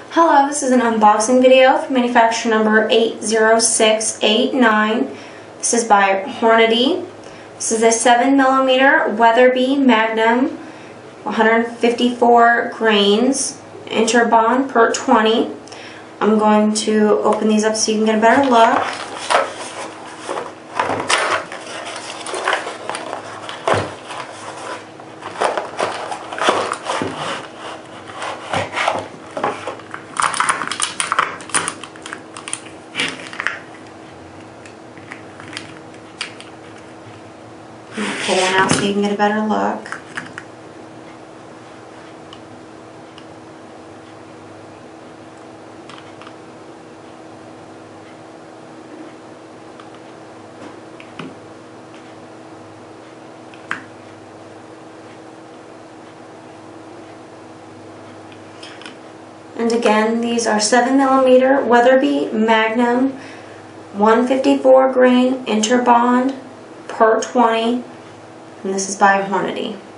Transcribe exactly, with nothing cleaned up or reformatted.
Hello, this is an unboxing video for manufacturer number eight zero six eight nine. This is by Hornady. This is a seven millimeter Weatherby Magnum, one hundred fifty-four grains, InterBond per twenty. I'm going to open these up so you can get a better look. Pull one out so you can get a better look. And again, these are seven millimeter Weatherby Magnum, one fifty-four grain InterBond per twenty. And this is by Hornady.